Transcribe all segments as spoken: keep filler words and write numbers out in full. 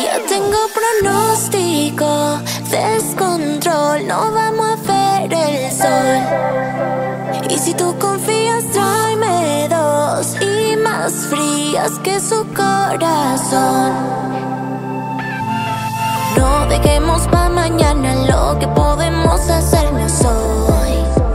Ya tengo pronóstico, descontrol, no vamos a ver el sol. Y si tú confías, tráeme dos y más frías que su corazón. No dejemos pa' mañana lo que podemos hacernos hoy.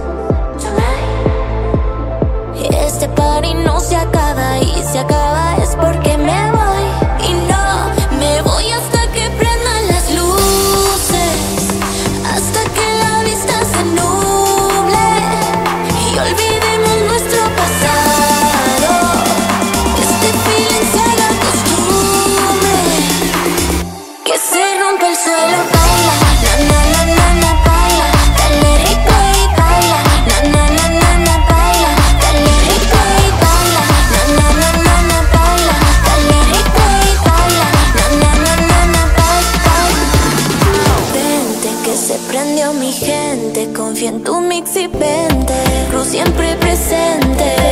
Este party no se acaba y si acaba es porque me voy. Y no me voy hasta que prendan las luces, hasta que la vista se nuble y olvidemos nuestro pasado. Este feeling se haga costumbre, que se rompe el suelo. Baila, na na na na na, baila, dale rico y baila, na na na na na, baila, dale rico y baila, na na na na na, baila, dale rico y baila, na na na na na, baila. Vente que se prendió mi gente, confía en tu mix y vente, Cruz siempre presente.